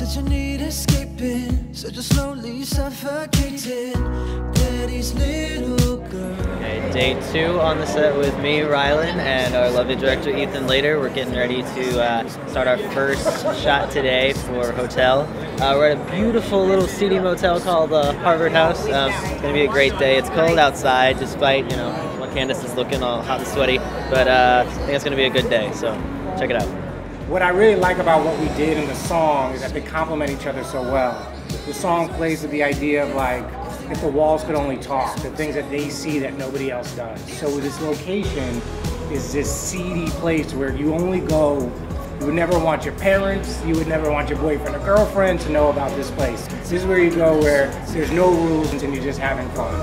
Said you need escaping, so just slowly suffocating. Daddy's little girl. Okay, day 2 on the set with me, Rilan, and our lovely director Ethan Later. We're getting ready to start our first shot today for Hotel. We're at a beautiful little seedy motel called Harvard House. It's gonna be a great day. It's cold outside, despite Candace is looking all hot and sweaty, but I think it's gonna be a good day. So check it out. What I really like about what we did in the song is that they complement each other so well. The song plays with the idea of like, if the walls could only talk, the things that they see that nobody else does. So this location is this seedy place where you only go, you would never want your parents, you would never want your boyfriend or girlfriend to know about this place. This is where you go where there's no rules and you're just having fun.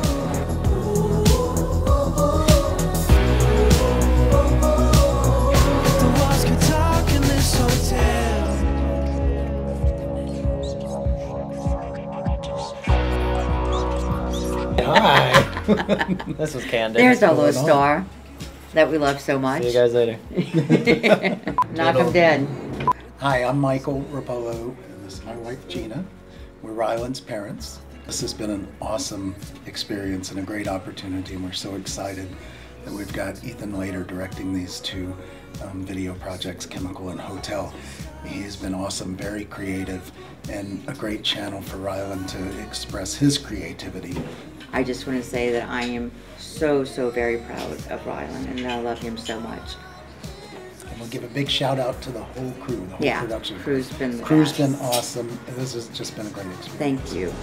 Hi. This was Candace. There's our little star that we love so much. See you guys later. Knock 'em dead. Hi, I'm Michael Rapolo, and this is my wife Gina. We're Rylan's parents. This has been an awesome experience and a great opportunity, and we're so excited that we've got Ethan Later directing these 2 video projects, Chemical and Hotel. He has been awesome, very creative, and a great channel for Rilan to express his creativity. I just want to say that I am so very proud of Rilan, and I love him so much. And we'll give a big shout out to the whole crew, the whole production. Crew's been the Crew's best. been awesome. This has just been a great experience. Thank you.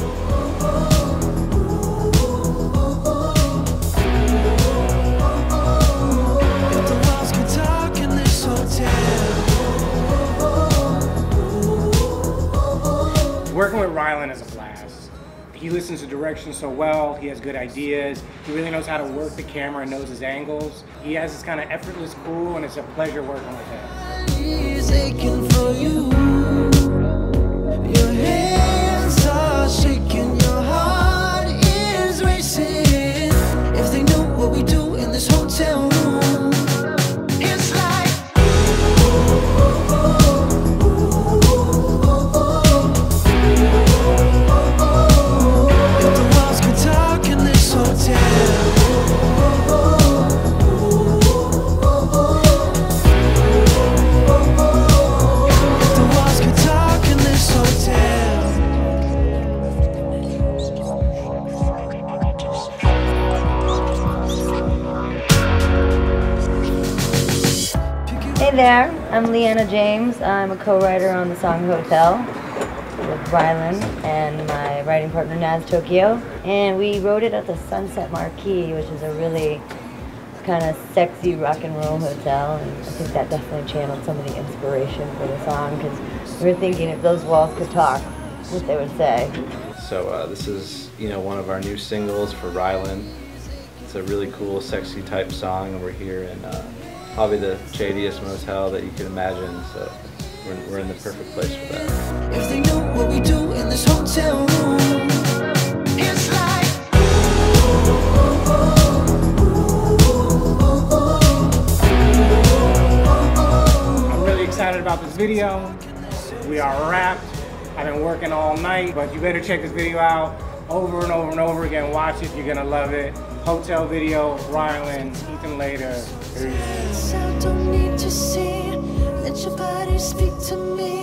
Working with Rilan is a blast. He listens to direction so well, he has good ideas, he really knows how to work the camera and knows his angles. He has this kind of effortless cool, and it's a pleasure working with him. He's aching for you. Your hands are shaking, your heart is racing. If they knew what we do in this hotel room, it's like Hey there, I'm Leanna James. I'm a co-writer on the song Hotel with Rilan and my writing partner Naz Tokyo. And we wrote it at the Sunset Marquee, which is a really kind of sexy rock and roll hotel. And I think that definitely channeled some of the inspiration for the song, because we were thinking if those walls could talk, what they would say. So this is, one of our new singles for Rilan. It's a really cool, sexy type song, and we're here in probably the shadiest motel that you can imagine, so we're in the perfect place for that. if they knew what we do in this hotel room, it's like I'm really excited about this video. We are wrapped. I've been working all night, but you better check this video out over and over and over again. Watch it, you're gonna love it. Hotel video, Rilan, Ethan Later. I don't need to see. Let your body speak to me.